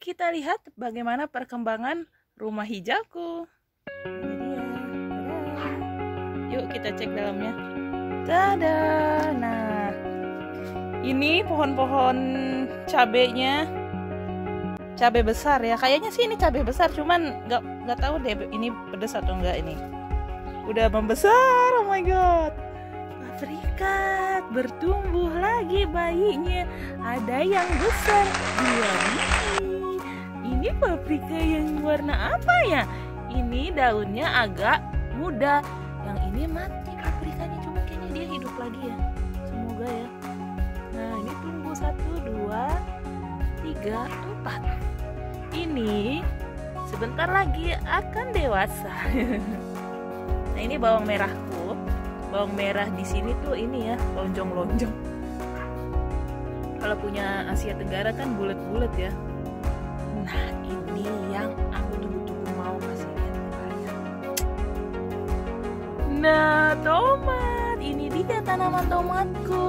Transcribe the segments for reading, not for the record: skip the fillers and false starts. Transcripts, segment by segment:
kita lihat bagaimana perkembangan rumah hijauku. Ini dia. Tada. Yuk kita cek dalamnya. Tada. Nah, ini pohon-pohon cabenya, cabai besar ya. Kayaknya sih ini cabai besar, cuman nggak tahu deh ini pedas atau enggak ini. Udah membesar, oh my god. Paprika bertumbuh lagi bayinya. Ada yang besar, dua biji. Ini paprika yang warna apa ya? Ini daunnya agak muda. Yang ini mati paprikanya, cuma kayaknya dia hidup lagi ya. Semoga ya. Nah ini tumbuh 1, 2, 3, 4. Ini sebentar lagi akan dewasa. Nah ini bawang merahku. Bawang merah di sini tuh ini ya, lonjong-lonjong. Kalau punya Asia Tenggara kan bulat-bulat ya. Nah ini yang aku tunggu-tunggu mau kasih lihat ke kalian. Nah tomat, ini dia tanaman tomatku.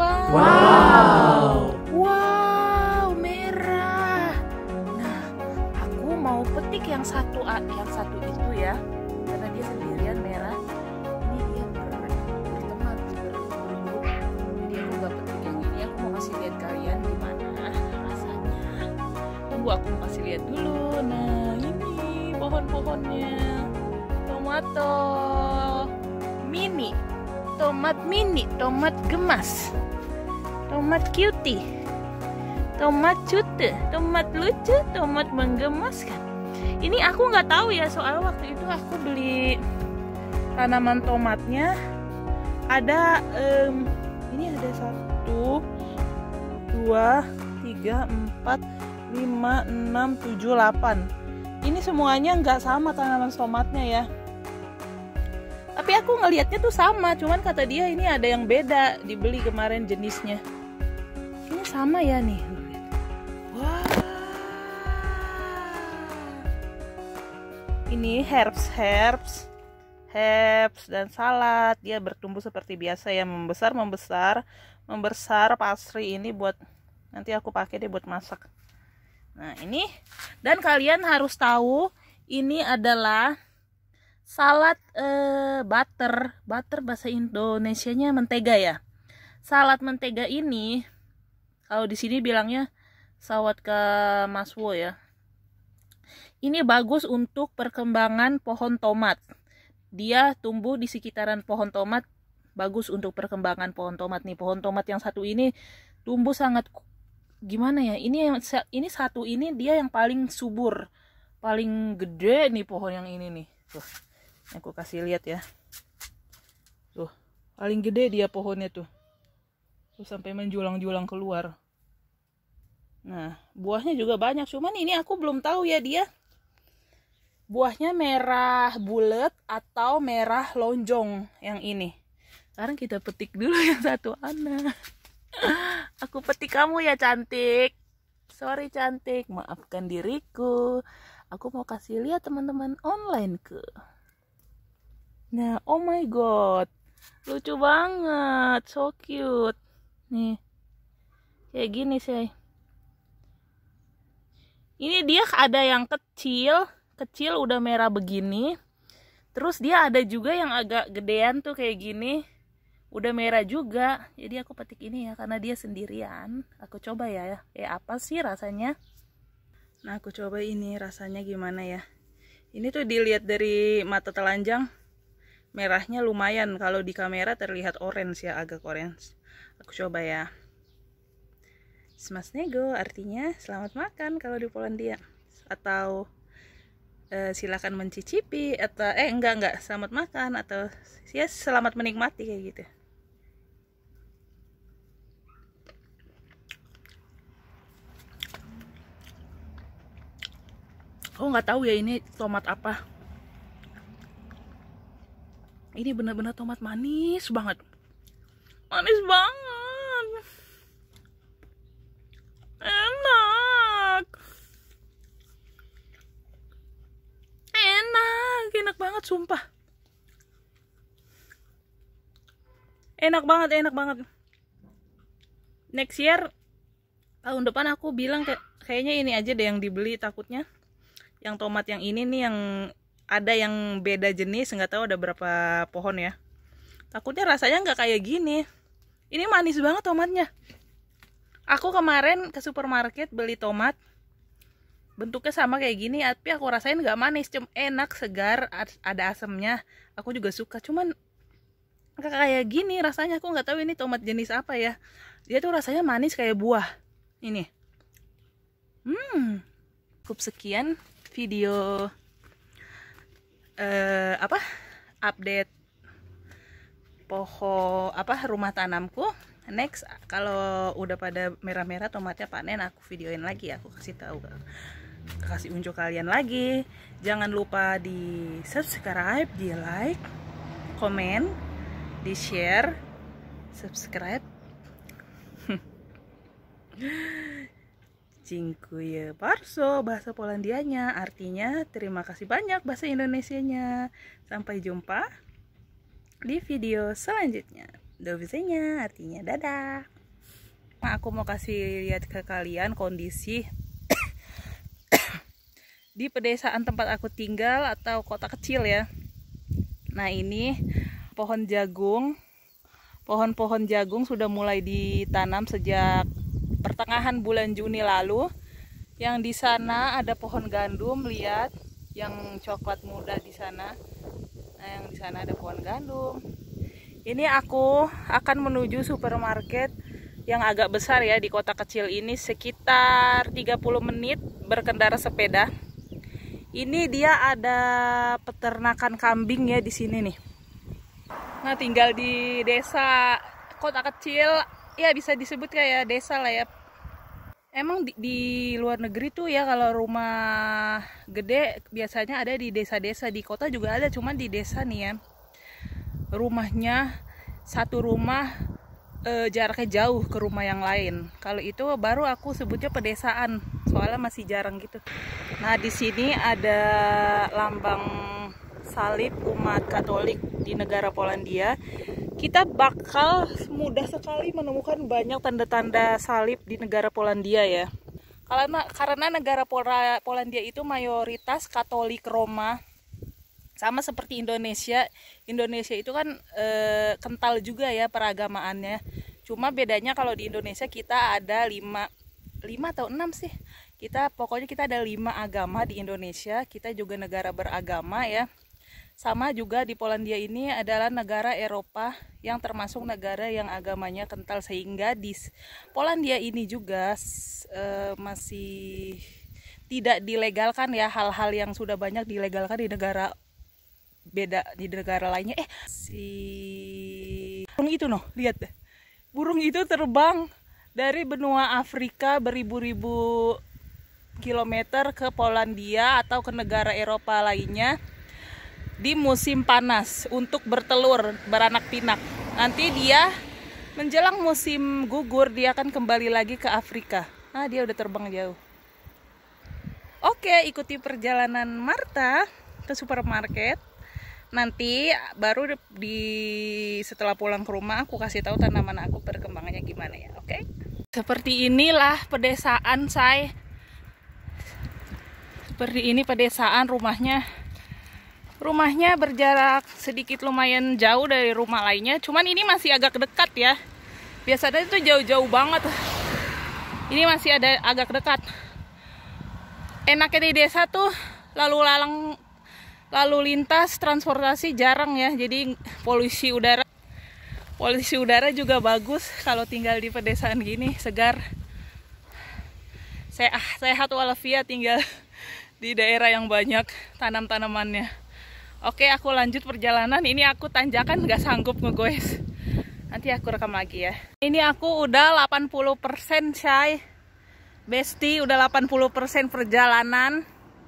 Wow. Wow, merah. Nah aku mau petik yang satu itu ya, karena dia sendirian merah. Ini dia berteman berburu. Jadi aku nggak petik yang ini. Aku mau kasih lihat kalian gimana rasanya. Tunggu aku mau kasih lihat dulu. Nah ini pohon-pohonnya tomato mini, tomat gemas, tomat cutie, tomat cute, tomat lucu, tomat menggemaskan. Ini aku nggak tahu ya, soal waktu itu aku beli tanaman tomatnya ada ini ada 1, 2, 3, 4, 5, 6, 7, 8. Ini semuanya nggak sama tanaman tomatnya ya. Tapi aku ngelihatnya tuh sama, cuman kata dia ini ada yang beda dibeli kemarin jenisnya. Ini sama ya nih. Wah. Ini herbs dan salad. Dia bertumbuh seperti biasa ya, membesar pasri ini buat nanti aku pakai deh buat masak. Nah, ini dan kalian harus tahu ini adalah salad butter bahasa Indonesianya mentega ya. Salad mentega ini kalau di sini bilangnya sawat ke maswo ya. Ini bagus untuk perkembangan pohon tomat. Dia tumbuh di sekitaran pohon tomat, bagus untuk perkembangan pohon tomat nih. Pohon tomat yang satu ini tumbuh sangat gimana ya? Ini satu ini dia yang paling subur, paling gede nih pohon yang ini nih. Tuh, aku kasih lihat ya. Tuh, paling gede dia pohonnya tuh. Tuh sampai menjulang-julang keluar. Nah, buahnya juga banyak. Cuman ini aku belum tahu ya dia buahnya merah bulat atau merah lonjong yang ini. Sekarang kita petik dulu yang satu anak. Aku petik kamu ya cantik. Sorry cantik, maafkan diriku. Aku mau kasih lihat teman-teman online ke. Nah, oh my god. Lucu banget, so cute. Nih. Kayak gini sih. Ini dia ada yang kecil udah merah begini. Terus dia ada juga yang agak gedean tuh kayak gini. Udah merah juga. Jadi aku petik ini ya karena dia sendirian. Aku coba ya. Apa sih rasanya? Nah, aku coba ini rasanya gimana ya. Ini tuh dilihat dari mata telanjang. Merahnya lumayan. Kalau di kamera terlihat orange ya, agak orange. Aku coba ya. Smasnego artinya selamat makan kalau di Polandia. Atau silakan mencicipi atau enggak selamat makan atau ya selamat menikmati kayak gitu. Oh nggak tahu ya ini tomat apa. Ini benar-benar tomat manis banget. Manis banget. Enak banget sumpah. Enak banget. Next year tahun depan aku bilang kayak Kayaknya ini aja deh yang dibeli, takutnya yang tomat yang ini nih yang ada yang beda jenis, nggak tahu ada berapa pohon ya. Takutnya rasanya nggak kayak gini. Ini manis banget tomatnya. Aku kemarin ke supermarket beli tomat, bentuknya sama kayak gini, tapi aku rasain nggak manis, cuma enak, segar, ada asamnya. Aku juga suka, cuman nggak kayak gini rasanya. Aku nggak tahu ini tomat jenis apa ya. Dia tuh rasanya manis kayak buah. Ini. Cukup sekian video update pohon rumah tanamku. Next, kalau udah pada merah-merah tomatnya panen, aku videoin lagi, aku kasih tahu, kasih unjuk kalian lagi. Jangan lupa di subscribe, di like, komen, di share, subscribe. Dziękuję bardzo bahasa Polandianya, artinya terima kasih banyak bahasa Indonesianya. Sampai jumpa di video selanjutnya. Do widzenia artinya dadah. Aku mau kasih lihat ke kalian kondisi di pedesaan tempat aku tinggal atau kota kecil ya. Nah, ini pohon jagung. Pohon-pohon jagung sudah mulai ditanam sejak pertengahan bulan Juni lalu. Yang di sana ada pohon gandum, lihat yang coklat muda di sana. Nah, yang di sana ada pohon gandum. Ini aku akan menuju supermarket yang agak besar ya di kota kecil ini, sekitar 30 menit berkendara sepeda. Ini dia ada peternakan kambing ya di sini nih. Nah, tinggal di desa kota kecil, ya bisa disebut kayak desa lah ya. Emang di luar negeri tuh ya kalau rumah gede biasanya ada di desa-desa, di kota juga ada, cuman di desa nih ya. Rumahnya satu rumah jaraknya jauh ke rumah yang lain. Kalau itu baru aku sebutnya pedesaan, soalnya masih jarang gitu. Nah, di sini ada lambang salib umat Katolik di negara Polandia. Kita bakal mudah sekali menemukan banyak tanda-tanda salib di negara Polandia ya. Karena negara Polandia itu mayoritas Katolik Roma. Sama seperti Indonesia. Indonesia itu kan kental juga ya peragamaannya. Cuma bedanya kalau di Indonesia kita ada 5 atau 6 sih. Pokoknya kita ada 5 agama di Indonesia. Kita juga negara beragama ya. Sama juga di Polandia ini adalah negara Eropa yang termasuk negara yang agamanya kental, sehingga di Polandia ini juga masih tidak dilegalkan ya hal-hal yang sudah banyak dilegalkan di negara beda, di negara lainnya. Burung itu lihat deh. Burung itu terbang dari benua Afrika beribu-ribu kilometer ke Polandia atau ke negara Eropa lainnya di musim panas untuk bertelur, beranak pinak. Nanti dia menjelang musim gugur dia akan kembali lagi ke Afrika. Nah, dia udah terbang jauh. Oke, ikuti perjalanan Marta ke supermarket. Nanti baru setelah pulang ke rumah aku kasih tahu tanaman aku perkembangannya gimana ya, oke? Seperti inilah pedesaan saya. Seperti ini pedesaan rumahnya. Rumahnya berjarak sedikit lumayan jauh dari rumah lainnya. Cuman ini masih agak dekat ya. Biasanya itu jauh-jauh banget. Ini masih ada agak dekat. Enaknya di desa tuh lalu lintas transportasi jarang ya, jadi polusi udara juga bagus kalau tinggal di pedesaan gini, segar, sehat walafiat tinggal di daerah yang banyak tanam-tanamannya. Oke, aku lanjut perjalanan. Ini aku tanjakan nggak sanggup ngegoes, nanti aku rekam lagi ya. Ini aku udah 80% Shay Besti, udah 80% perjalanan.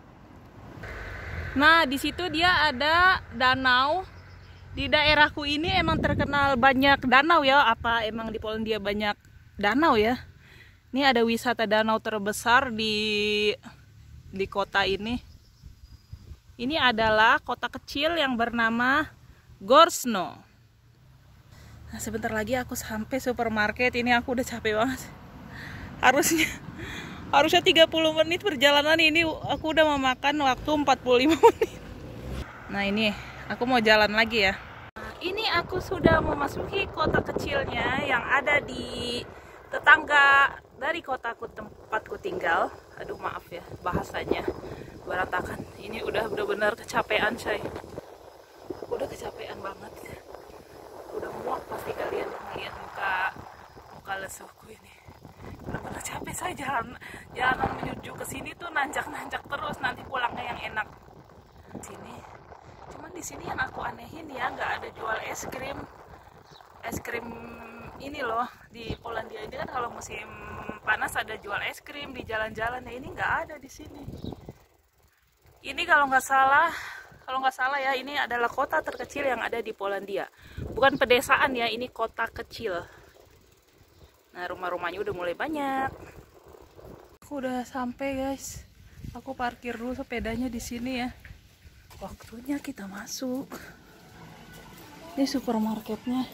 Nah, di situ dia ada danau. Di daerahku ini emang terkenal banyak danau ya. Apa emang di Polandia banyak danau ya? Ini ada wisata danau terbesar di kota ini. Ini adalah kota kecil yang bernama Gorzno. Nah, sebentar lagi aku sampai supermarket. Ini aku udah capek banget. Harusnya 30 menit perjalanan, ini aku udah memakan waktu 45 menit. Nah ini, aku mau jalan lagi ya. Nah, ini aku sudah memasuki kota kecilnya yang ada di tetangga dari kotaku tempatku tinggal. Aduh maaf ya bahasanya berantakan. Ini udah benar-benar kecapean saya. Udah kecapean banget. Udah muak pasti kalian melihat muka lesuhku ini. Benar-benar capek saya jalanan menuju ke sini tuh nanjak-nanjak terus, nanti pulangnya yang enak. Sini. Cuman di sini yang aku anehin ya, nggak ada jual es krim. Es krim ini loh di Polandia ini kan kalau musim panas ada jual es krim di jalan-jalan, ya ini nggak ada di sini. Ini kalau nggak salah ya, ini adalah kota terkecil yang ada di Polandia. Bukan pedesaan ya, ini kota kecil. Nah, rumah-rumahnya udah mulai banyak. Aku udah sampai, guys. Aku parkir dulu sepedanya di sini ya. Waktunya kita masuk. Ini supermarketnya.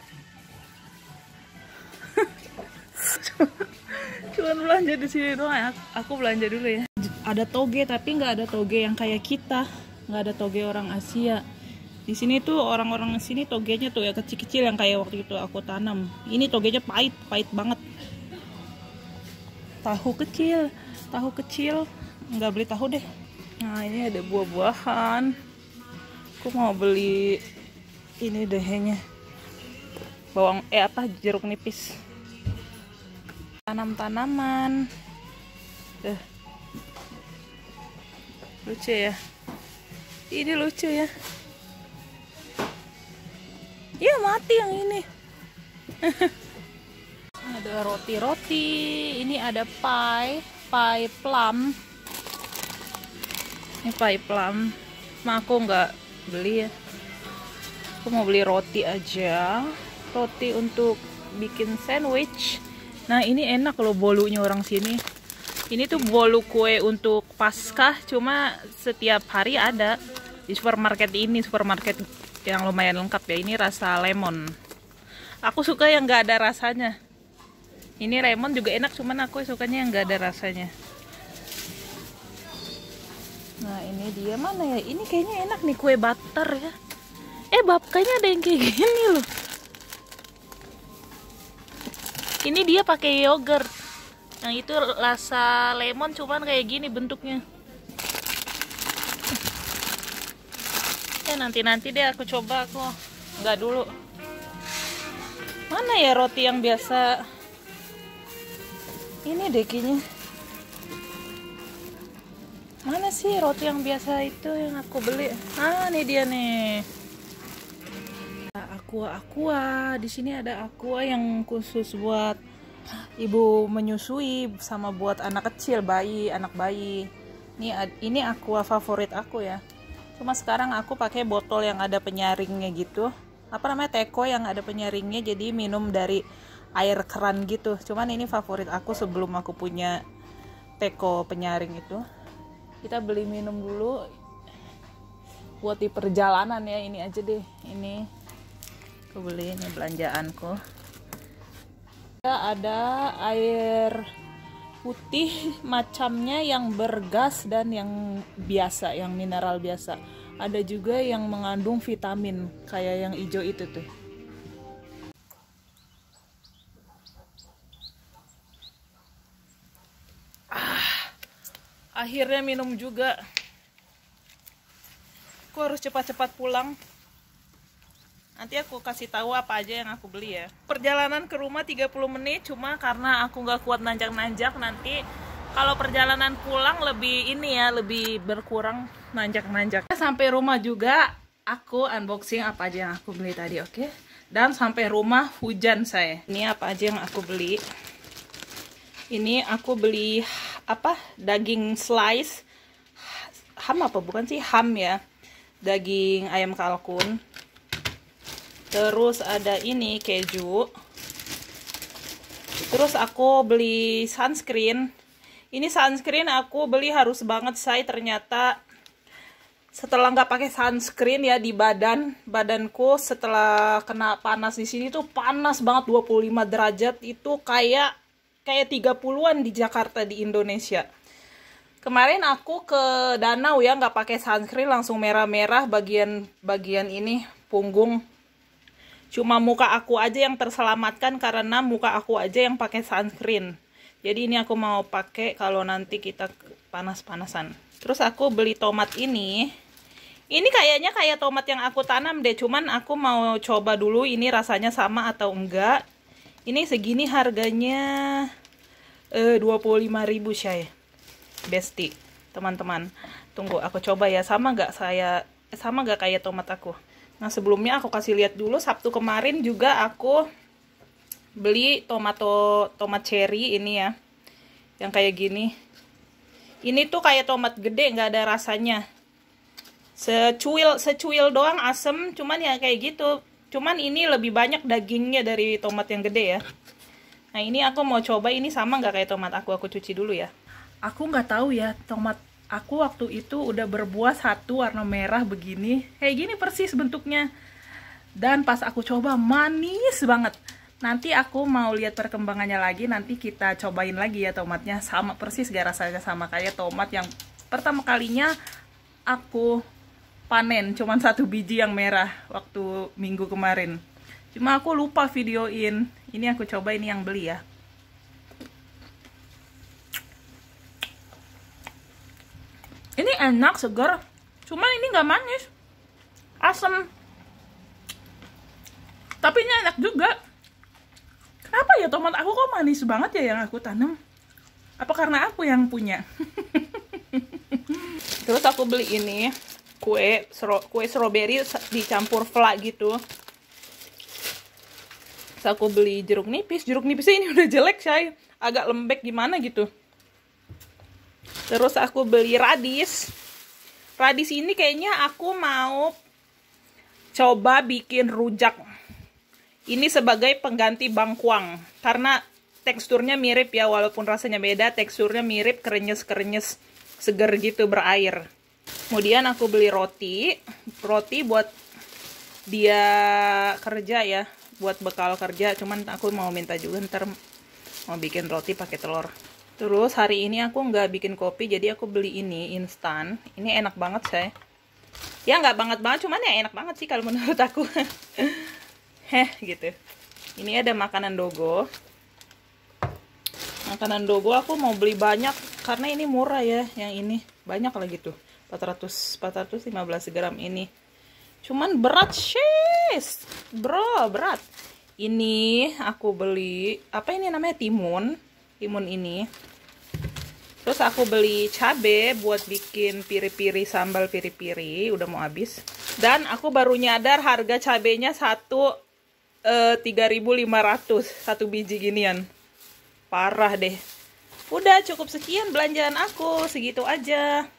Cuman belanja di sini doang ya. Aku belanja dulu ya. Ada toge tapi nggak ada toge yang kayak kita. Nggak ada toge orang Asia. Di sini tuh orang-orang sini togenya tuh ya kecil-kecil yang kayak waktu itu aku tanam. Ini togenya pahit banget. Tahu kecil, nggak beli tahu deh. Nah ini ada buah-buahan. Aku mau beli ini deh kayaknya. Bawang jeruk nipis. Tanam-tanaman. Lucu ya. Ini lucu ya. Ya mati yang ini. Ada roti-roti. Ini ada pie plum. Ini pie plum. Cuma aku nggak beli ya. Aku mau beli roti aja. Roti untuk bikin sandwich. Nah ini enak loh bolunya orang sini. Ini tuh bolu kue untuk Paskah. Cuma setiap hari ada di supermarket ini. Supermarket yang lumayan lengkap ya. Ini rasa lemon. Aku suka yang nggak ada rasanya. Ini lemon juga enak, cuman aku sukanya yang nggak ada rasanya. Nah ini dia mana ya? Ini kayaknya enak nih, kue butter ya. Kayaknya ada yang kayak gini loh. Ini dia pakai yogurt. Yang itu rasa lemon, cuman kayak gini bentuknya. Nanti deh aku coba, aku nggak dulu. Mana ya roti yang biasa? Ini deh kayaknya. Mana sih roti yang biasa itu yang aku beli? Ini dia nih. Aqua. Di sini ada aqua yang khusus buat ibu menyusui sama buat anak kecil, anak bayi. Ini aqua favorit aku ya. Cuma sekarang aku pakai botol yang ada penyaringnya gitu. Apa namanya? Teko yang ada penyaringnya, jadi minum dari air keran gitu. Cuman ini favorit aku sebelum aku punya teko penyaring itu. Kita beli minum dulu buat di perjalanan ya. Ini aja deh. Ini aku beli, ini belanjaanku. Ada air putih macamnya yang bergas dan yang biasa, yang mineral biasa. Ada juga yang mengandung vitamin kayak yang hijau itu tuh. Akhirnya minum juga. Aku harus cepat-cepat pulang. Nanti aku kasih tahu apa aja yang aku beli ya. Perjalanan ke rumah 30 menit, cuma karena aku nggak kuat nanjak-nanjak, nanti kalau perjalanan pulang lebih lebih berkurang nanjak-nanjak. Sampai rumah juga aku unboxing apa aja yang aku beli tadi, oke? Dan sampai rumah hujan saya. Ini apa aja yang aku beli. Ini aku beli daging slice. Ham ya. Daging ayam kalkun. Terus ada ini keju. Terus aku beli sunscreen. Ini sunscreen aku beli harus banget saya, ternyata setelah nggak pakai sunscreen ya di badanku setelah kena panas di sini tuh panas banget, 25 derajat itu kayak kayak 30-an di Jakarta di Indonesia. Kemarin aku ke danau ya, nggak pakai sunscreen, langsung merah-merah bagian ini punggung. Cuma muka aku aja yang terselamatkan karena muka aku aja yang pakai sunscreen. Jadi ini aku mau pakai kalau nanti kita panas-panasan. Terus aku beli tomat ini. Ini kayaknya kayak tomat yang aku tanam deh. Cuman aku mau coba dulu ini rasanya sama atau enggak. Ini segini harganya 25.000 Syai. Besti, teman-teman. Tunggu aku coba ya, sama nggak kayak tomat aku. Nah, sebelumnya aku kasih lihat dulu, Sabtu kemarin juga aku beli tomat cherry ini ya. Yang kayak gini. Ini tuh kayak tomat gede, nggak ada rasanya. Secuil doang asem, cuman ya kayak gitu. Cuman ini lebih banyak dagingnya dari tomat yang gede ya. Nah, ini aku mau coba ini sama nggak kayak tomat aku cuci dulu ya. Aku nggak tahu ya, tomat aku waktu itu udah berbuah satu warna merah begini. Kayak gini persis bentuknya. Dan pas aku coba manis banget. Nanti aku mau lihat perkembangannya lagi, nanti kita cobain lagi ya tomatnya. Sama persis gak rasanya sama kayak tomat yang pertama kalinya aku panen. Cuman 1 biji yang merah waktu minggu kemarin. Cuma aku lupa videoin. Ini aku coba, ini yang beli ya. Ini enak, segar. Cuma ini nggak manis. Asam. Tapi ini enak juga. Kenapa ya tomat aku kok manis banget ya yang aku tanam? Apa karena aku yang punya? Terus aku beli ini. Kue strawberry dicampur fla gitu. Terus aku beli jeruk nipis. Jeruk nipisnya ini udah jelek, Syai. Agak lembek gimana gitu. Terus aku beli radis. Radis ini kayaknya aku mau coba bikin rujak. Ini sebagai pengganti bangkuang. Karena teksturnya mirip ya, walaupun rasanya beda. Teksturnya mirip, krenyes-krenyes, seger gitu, berair. Kemudian aku beli roti. Roti buat dia kerja ya. Buat bekal kerja. Cuman aku mau minta juga ntar mau bikin roti pakai telur. Terus hari ini aku nggak bikin kopi, jadi aku beli ini instan. Ini enak banget, saya. Ya nggak banget, cuman ya enak banget sih kalau menurut aku. Gitu. Ini ada makanan dogo. Makanan dogo aku mau beli banyak karena ini murah ya, yang ini. Banyak lah gitu. 415 gram ini. Cuman berat, shes. Bro, berat. Ini aku beli, apa ini namanya? Timun ini. Terus aku beli cabe buat bikin piri-piri, sambal piri-piri, udah mau habis. Dan aku baru nyadar harga cabenya 3.500 1 biji ginian. Parah deh. Udah cukup sekian belanjaan aku, segitu aja.